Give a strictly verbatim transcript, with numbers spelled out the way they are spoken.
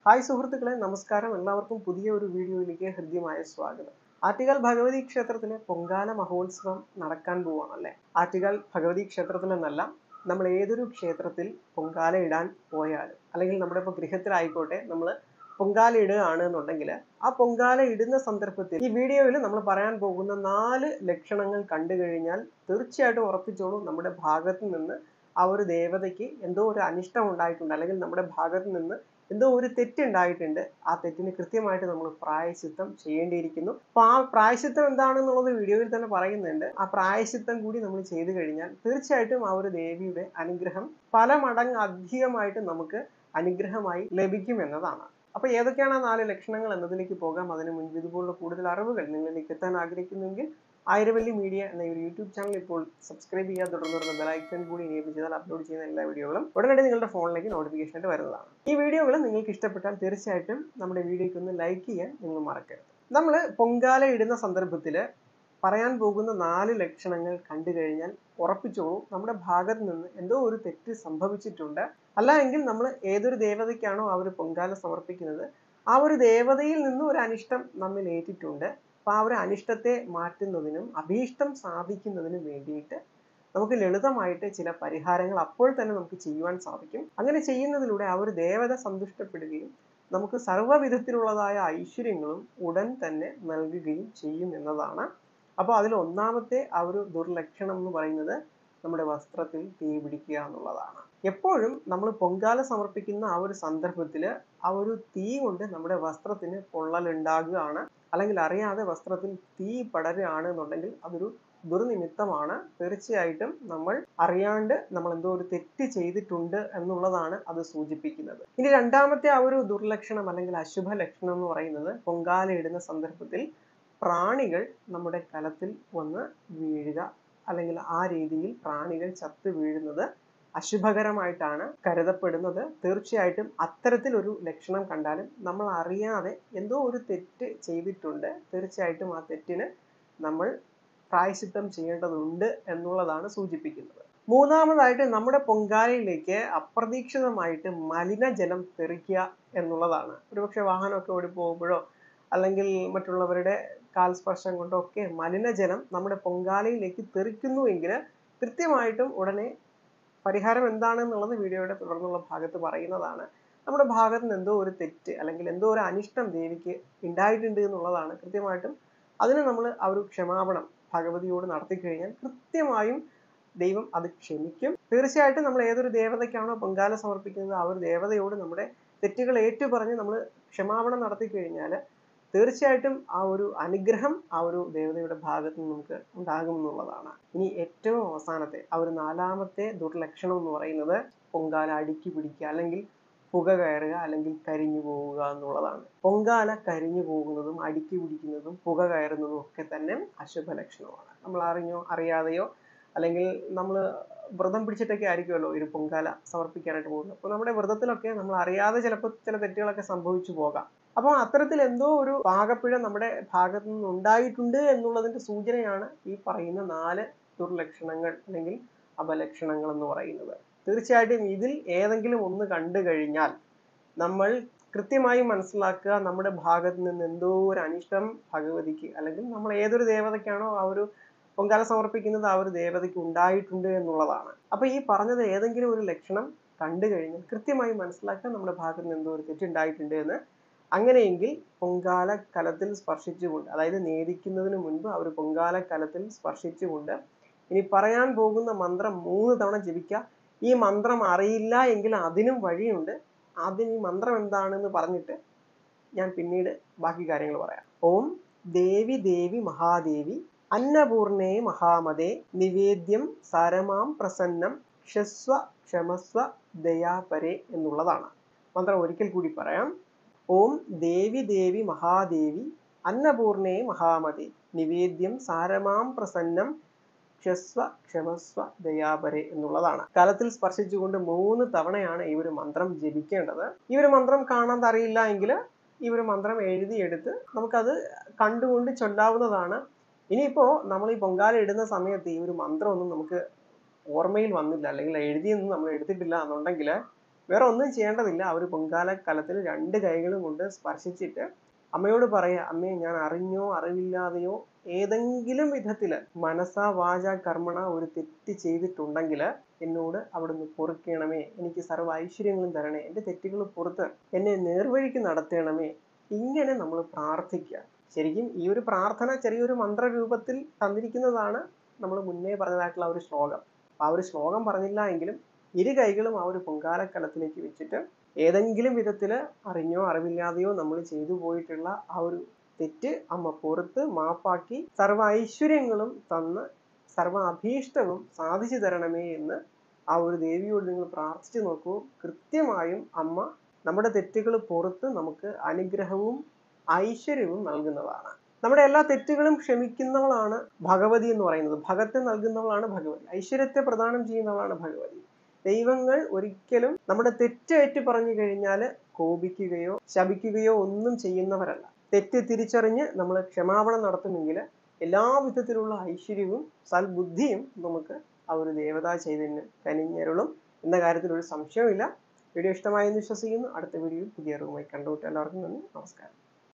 Hi സുഹൃത്തുക്കളെ, നമസ്കാരം. എല്ലാവർക്കും പുതിയ ഒരു വീഡിയോയിലേക്ക് ഹൃദ്യമായ സ്വാഗതം. ആറ്റുകാൽ ഭഗവതി ക്ഷേത്രത്തിലെ പൊങ്കാല മഹോത്സവം നടക്കാൻ പോവാണല്ലേ. ആറ്റുകാൽ ഭഗവതി ക്ഷേത്രത്തിലെന്നല്ല, നമ്മൾ ഏതൊരു ക്ഷേത്രത്തിൽ പൊങ്കാല ഇടാൻ പോയാലും അല്ലെങ്കിൽ നമ്മുടെ ഇപ്പോൾ ഗൃഹത്തിലായിക്കോട്ടെ, നമ്മൾ പൊങ്കാല ഇടുകയാണ് എന്നുണ്ടെങ്കിൽ ആ പൊങ്കാല ഇടുന്ന സന്ദർഭത്തിൽ ഈ വീഡിയോയിൽ നമ്മൾ പറയാൻ പോകുന്ന നാല് ലക്ഷണങ്ങൾ കണ്ടു കഴിഞ്ഞാൽ തീർച്ചയായിട്ടും ഉറപ്പിച്ചോളൂ, നമ്മുടെ ഭാഗത്ത് നിന്ന് ആ ഒരു ദേവതയ്ക്ക് എന്തോ ഒരു അനിഷ്ടം ഉണ്ടായിട്ടുണ്ട്, അല്ലെങ്കിൽ നമ്മുടെ ഭാഗത്ത് നിന്ന് എന്തോ ഒരു തെറ്റുണ്ടായിട്ടുണ്ട്. ആ തെറ്റിന് കൃത്യമായിട്ട് നമ്മൾ പ്രായശ്ചിത്തം ചെയ്യേണ്ടിയിരിക്കുന്നു. അപ്പൊ ആ പ്രായശ്ചിത്തം എന്താണെന്നുള്ളത് വീഡിയോയിൽ തന്നെ പറയുന്നുണ്ട്. ആ പ്രായശ്ചിത്തം കൂടി നമ്മൾ ചെയ്തു കഴിഞ്ഞാൽ തീർച്ചയായിട്ടും ആ ഒരു ദേവിയുടെ അനുഗ്രഹം പല മടങ്ങ് അധികമായിട്ട് നമുക്ക് അനുഗ്രഹമായി ലഭിക്കും എന്നതാണ്. അപ്പൊ ഏതൊക്കെയാണ് ആ നാല് ലക്ഷണങ്ങൾ എന്നതിലേക്ക് പോകാം. അതിന് മുൻപ് ഇതുപോലുള്ള കൂടുതൽ അറിവുകൾ നിങ്ങളിലേക്ക് എത്താൻ ആഗ്രഹിക്കുന്നുവെങ്കിൽ ആയിരവല്ലി മീഡിയ എന്ന ഒരു യൂട്യൂബ് ചാനൽ ഇപ്പോൾ സബ്സ്ക്രൈബ് ചെയ്യുക. തുടർന്ന് ബെലൈക്കൺ കൂടി എനേബിൾ ചെയ്താൽ അപ്ലോഡ് ചെയ്യുന്ന എല്ലാ വീഡിയോകളും ഉടനടി നിങ്ങളുടെ ഫോണിലേക്ക് നോട്ടിഫിക്കേഷൻ ആയിട്ട് വരുന്നതാണ്. ഈ വീഡിയോകൾ നിങ്ങൾക്ക് ഇഷ്ടപ്പെട്ടാൽ തീർച്ചയായിട്ടും നമ്മുടെ വീഡിയോയ്ക്ക് ഒന്ന് ലൈക്ക് ചെയ്യാൻ നിങ്ങൾ മറക്കരുത്. നമ്മൾ പൊങ്കാല ഇടുന്ന സന്ദർഭത്തിൽ പറയാൻ പോകുന്ന നാല് ലക്ഷണങ്ങൾ കണ്ടു കഴിഞ്ഞാൽ ഉറപ്പിച്ചോളൂ, നമ്മുടെ ഭാഗത്ത് നിന്ന് എന്തോ ഒരു തെറ്റ് സംഭവിച്ചിട്ടുണ്ട്. അല്ല എങ്കിൽ നമ്മൾ ഏതൊരു ദേവതയ്ക്കാണോ ആ ഒരു പൊങ്കാല സമർപ്പിക്കുന്നത്, ആ ഒരു ദേവതയിൽ നിന്നും ഒരു അനിഷ്ടം നമ്മിൽ ഏറ്റിട്ടുണ്ട്. അപ്പൊ ആ ഒരു അനിഷ്ടത്തെ മാറ്റുന്നതിനും അഭീഷ്ടം സാധിക്കുന്നതിനും വേണ്ടിയിട്ട് നമുക്ക് ലളിതമായിട്ട് ചില പരിഹാരങ്ങൾ അപ്പോൾ തന്നെ നമുക്ക് ചെയ്യുവാൻ സാധിക്കും. അങ്ങനെ ചെയ്യുന്നതിലൂടെ ആ ഒരു ദേവത സന്തുഷ്ടപ്പെടുകയും നമുക്ക് സർവ്വവിധത്തിലുള്ളതായ ഐശ്വര്യങ്ങളും ഉടൻ തന്നെ നൽകുകയും ചെയ്യും എന്നതാണ്. അപ്പോൾ അതിൽ ഒന്നാമത്തെ ആ ഒരു ദുർലക്ഷണം എന്ന് പറയുന്നത് നമ്മുടെ വസ്ത്രത്തിൽ തീ പിടിക്കുക എന്നുള്ളതാണ്. എപ്പോഴും നമ്മൾ പൊങ്കാല സമർപ്പിക്കുന്ന ആ ഒരു സന്ദർഭത്തിൽ ആ ഒരു തീ കൊണ്ട് നമ്മുടെ വസ്ത്രത്തിന് പൊള്ളലുണ്ടാകുകയാണ്, അല്ലെങ്കിൽ അറിയാതെ വസ്ത്രത്തിൽ തീ പടരുകയാണ് എന്നുണ്ടെങ്കിൽ അതൊരു ദുർനിമിത്തമാണ്. തീർച്ചയായിട്ടും നമ്മൾ അറിയാണ്ട് നമ്മൾ എന്തോ ഒരു തെറ്റ് ചെയ്തിട്ടുണ്ട് എന്നുള്ളതാണ് അത് സൂചിപ്പിക്കുന്നത്. ഇനി രണ്ടാമത്തെ ആ ഒരു ദുർലക്ഷണം അല്ലെങ്കിൽ അശുഭ ലക്ഷണം എന്ന് പറയുന്നത്, പൊങ്കാല ഇടുന്ന സന്ദർഭത്തിൽ പ്രാണികൾ നമ്മുടെ കലത്തിൽ വന്ന് വീഴുക, അല്ലെങ്കിൽ ആ രീതിയിൽ പ്രാണികൾ ചത്തു വീഴുന്നത് അശുഭകരമായിട്ടാണ് കരുതപ്പെടുന്നത്. തീർച്ചയായിട്ടും അത്തരത്തിൽ ഒരു ലക്ഷണം കണ്ടാലും നമ്മൾ അറിയാതെ എന്തോ ഒരു തെറ്റ് ചെയ്തിട്ടുണ്ട്. തീർച്ചയായിട്ടും ആ തെറ്റിന് നമ്മൾ പ്രായശ്ചിത്തം ചെയ്യേണ്ടതുണ്ട് എന്നുള്ളതാണ് സൂചിപ്പിക്കുന്നത്. മൂന്നാമതായിട്ട് നമ്മുടെ പൊങ്കാലയിലേക്ക് അപ്രതീക്ഷിതമായിട്ട് മലിനജലം തെറിക്കുക എന്നുള്ളതാണ്. ഒരുപക്ഷെ വാഹനമൊക്കെ ഓടി പോകുമ്പോഴോ അല്ലെങ്കിൽ മറ്റുള്ളവരുടെ കാൽസ്പർശം കൊണ്ടോ ഒക്കെ മലിനജലം നമ്മുടെ പൊങ്കാലയിലേക്ക് തെറിക്കുന്നുവെങ്കിൽ കൃത്യമായിട്ടും ഉടനെ പരിഹാരം എന്താണെന്നുള്ളത് വീഡിയോയുടെ തുടർന്നുള്ള ഭാഗത്ത് പറയുന്നതാണ്. നമ്മുടെ ഭാഗത്ത് നിന്ന് എന്തോ ഒരു തെറ്റ് അല്ലെങ്കിൽ എന്തോ ഒരു അനിഷ്ടം ദേവിക്ക് ഉണ്ടായിട്ടുണ്ട് എന്നുള്ളതാണ്. കൃത്യമായിട്ടും അതിന് നമ്മൾ ആ ഒരു ക്ഷമാപണം ഭഗവതിയോട് നടത്തി കഴിഞ്ഞാൽ കൃത്യമായും ദൈവം അത് ക്ഷമിക്കും. തീർച്ചയായിട്ടും നമ്മൾ ഏതൊരു ദേവതയ്ക്കാണോ പൊങ്കാല സമർപ്പിക്കുന്നത് ആ ഒരു ദേവതയോട് നമ്മുടെ തെറ്റുകൾ ഏറ്റുപറഞ്ഞ് നമ്മൾ ക്ഷമാപണം നടത്തി കഴിഞ്ഞാൽ തീർച്ചയായിട്ടും ആ ഒരു അനുഗ്രഹം ആ ഒരു ദേവതയുടെ ഭാഗത്ത് നിന്ന് നമുക്ക് ഉണ്ടാകും എന്നുള്ളതാണ്. ഇനി ഏറ്റവും അവസാനത്തെ ആ ഒരു നാലാമത്തെ ദുർലക്ഷണം എന്ന് പറയുന്നത് പൊങ്കാല അടുക്കി പിടിക്കുക, അല്ലെങ്കിൽ പുക കയറുക, അല്ലെങ്കിൽ കരിഞ്ഞു പോവുക എന്നുള്ളതാണ്. പൊങ്കാല കരിഞ്ഞു പോകുന്നതും അടുക്കി പിടിക്കുന്നതും പുക കയറുന്നതും ഒക്കെ തന്നെ അശുഭ ലക്ഷണമാണ്. നമ്മൾ അറിഞ്ഞോ അറിയാതെയോ അല്ലെങ്കിൽ നമ്മൾ വ്രതം പിടിച്ചിട്ടൊക്കെ ആയിരിക്കുമല്ലോ ഒരു പൊങ്കാല സമർപ്പിക്കാനായിട്ട് പോകുന്നത്. അപ്പോൾ നമ്മുടെ വ്രതത്തിലൊക്കെ നമ്മൾ അറിയാതെ ചിലപ്പോൾ ചില തെറ്റുകളൊക്കെ സംഭവിച്ചു പോകാം. അപ്പോൾ അത്തരത്തിൽ എന്തോ ഒരു പാകപ്പിഴ നമ്മുടെ ഭാഗത്തു നിന്ന് ഉണ്ടായിട്ടുണ്ട് എന്നുള്ളതിന്റെ സൂചനയാണ് ഈ പറയുന്ന നാല് ദുർലക്ഷണങ്ങൾ അല്ലെങ്കിൽ അപലക്ഷണങ്ങൾ എന്ന് പറയുന്നത്. തീർച്ചയായിട്ടും ഇതിൽ ഏതെങ്കിലും ഒന്ന് കണ്ടു കഴിഞ്ഞാൽ നമ്മൾ കൃത്യമായി മനസ്സിലാക്കുക, നമ്മുടെ ഭാഗത്ത് നിന്ന് എന്തോ ഒരു അനിഷ്ടം ഭഗവതിക്ക് അല്ലെങ്കിൽ നമ്മൾ ഏതൊരു ദേവതയ്ക്കാണോ ആ ഒരു പൊങ്കാല സമർപ്പിക്കുന്നത് ആ ഒരു ദേവതയ്ക്ക് ഉണ്ടായിട്ടുണ്ട് എന്നുള്ളതാണ്. അപ്പൊ ഈ പറഞ്ഞത് ഏതെങ്കിലും ഒരു ലക്ഷണം കണ്ടു കഴിഞ്ഞാൽ കൃത്യമായി മനസ്സിലാക്കുക നമ്മുടെ ഭാഗത്ത് നിന്ന് എന്തോ ഒരു തെറ്റുണ്ടായിട്ടുണ്ട് എന്ന്. അങ്ങനെയെങ്കിൽ പൊങ്കാല കലത്തിൽ സ്പർശിച്ചുകൊണ്ട്, അതായത് നേദിക്കുന്നതിന് മുൻപ് ആ ഒരു പൊങ്കാല കലത്തിൽ സ്പർശിച്ചുകൊണ്ട് ഇനി പറയാൻ പോകുന്ന മന്ത്രം മൂന്ന് തവണ ജപിക്കുക. ഈ മന്ത്രം അറിയില്ല എങ്കിൽ അതിനും വഴിയുണ്ട്. ആദ്യം ഈ മന്ത്രം എന്താണെന്ന് പറഞ്ഞിട്ട് ഞാൻ പിന്നീട് ബാക്കി കാര്യങ്ങൾ പറയാം. ഓം ദേവി ദേവി മഹാദേവി അന്നപൂർണേ മഹാമതേ നിവേദ്യം സാരമാം പ്രസന്നം ക്ഷസ്വ ക്ഷമസ്വ ദയാപരേ എന്നുള്ളതാണ്. മന്ത്രം ഒരിക്കൽ കൂടി പറയാം. ഓം ദേവി ദേവി മഹാദേവി അന്നപൂർണേ മഹാമതേ നിവേദ്യം സാരമാം പ്രസന്നം ക്ഷസ്വ ക്ഷമസ്വ ദയാപരേ എന്നുള്ളതാണ്. കലത്തിൽ സ്പർശിച്ചുകൊണ്ട് മൂന്ന് തവണയാണ് ഈ ഒരു മന്ത്രം ജപിക്കേണ്ടത്. ഈ ഒരു മന്ത്രം കാണാൻ അറിയില്ല എങ്കിൽ ഈ ഒരു മന്ത്രം എഴുതിയെടുത്ത് നമുക്കത് കണ്ടുകൊണ്ട് ചൊല്ലാവുന്നതാണ്. ഇനിയിപ്പോ നമ്മൾ ഈ പൊങ്കാല ഇടുന്ന സമയത്ത് ഈ ഒരു മന്ത്രം ഒന്നും നമുക്ക് ഓർമ്മയിൽ വന്നില്ല, അല്ലെങ്കിൽ എഴുതിയൊന്നും നമ്മൾ എടുത്തിട്ടില്ല എന്നുണ്ടെങ്കിൽ വേറെ ഒന്നും ചെയ്യേണ്ടതില്ല. ആ ഒരു പൊങ്കാല കലത്തിൽ രണ്ട് കൈകളും കൊണ്ട് സ്പർശിച്ചിട്ട് അമ്മയോട് പറയാ, അമ്മേ ഞാൻ അറിഞ്ഞോ അറിവില്ലാതെയോ ഏതെങ്കിലും വിധത്തില് മനസാ വാച കർമ്മണ ഒരു തെറ്റ് ചെയ്തിട്ടുണ്ടെങ്കിൽ എന്നോട് അവിടുന്ന് പൊറുക്കണമേ, എനിക്ക് സർവ്വ ഐശ്വര്യങ്ങളും തരണേ, എൻ്റെ തെറ്റുകൾ പുറത്ത് എന്നെ നേർവഴിക്ക് നടത്തണമേ. ഇങ്ങനെ നമ്മൾ പ്രാർത്ഥിക്കുക. ശരിക്കും ഈ ഒരു പ്രാർത്ഥന ചെറിയൊരു മന്ത്രരൂപത്തിൽ തന്നിരിക്കുന്നതാണ് നമ്മൾ മുന്നേ പറഞ്ഞതായിട്ടുള്ള ആ ഒരു ശ്ലോകം. ആ ഒരു ശ്ലോകം പറഞ്ഞില്ല എങ്കിലും ഇരു കൈകളും ആ ഒരു പൊങ്കാലക്കലത്തിലേക്ക് വെച്ചിട്ട് ഏതെങ്കിലും വിധത്തിൽ അറിഞ്ഞോ അറിവില്ലാതെയോ നമ്മൾ ചെയ്തു പോയിട്ടുള്ള ആ ഒരു തെറ്റ് അമ്മ പുറത്ത് മാപ്പാക്കി സർവ്വ ഐശ്വര്യങ്ങളും തന്ന് സർവ്വ അഭീഷ്ടവും സാധിച്ചു തരണമേ എന്ന് ആ ഒരു ദേവിയോട് നിങ്ങൾ പ്രാർത്ഥിച്ചു നോക്കൂ. കൃത്യമായും അമ്മ നമ്മുടെ തെറ്റുകൾ പുറത്ത് നമുക്ക് അനുഗ്രഹവും ഐശ്വര്യവും നൽകുന്നതാണ്. നമ്മുടെ എല്ലാ തെറ്റുകളും ക്ഷമിക്കുന്നവളാണ് ഭഗവതി എന്ന് പറയുന്നത്. ഭഗത്തെ നൽകുന്നവളാണ് ഭഗവതി. ഐശ്വര്യത്തെ പ്രദാനം ചെയ്യുന്നവളാണ് ഭഗവതി. ദൈവങ്ങൾ ഒരിക്കലും നമ്മുടെ തെറ്റ് ഏറ്റു പറഞ്ഞു കഴിഞ്ഞാൽ കോപിക്കുകയോ ശപിക്കുകയോ ഒന്നും ചെയ്യുന്നവരല്ല. തെറ്റ് തിരിച്ചറിഞ്ഞ് നമ്മൾ ക്ഷമാപണം നടത്തുമെങ്കിൽ എല്ലാ വിധത്തിലുള്ള ഐശ്വര്യവും സൽബുദ്ധിയും നമുക്ക് ആ ഒരു ദേവതാ ചൈതന്യം കനിഞ്ഞരുളും എന്ന കാര്യത്തിൽ ഒരു സംശയമില്ല. വീഡിയോ ഇഷ്ടമായി എന്ന് വിശ്വസിക്കുന്നു. അടുത്ത വീഡിയോയിൽ പുതിയ അറിവുമായി കണ്ടുമുട്ടാം. എല്ലാവർക്കും നന്ദി, നമസ്കാരം.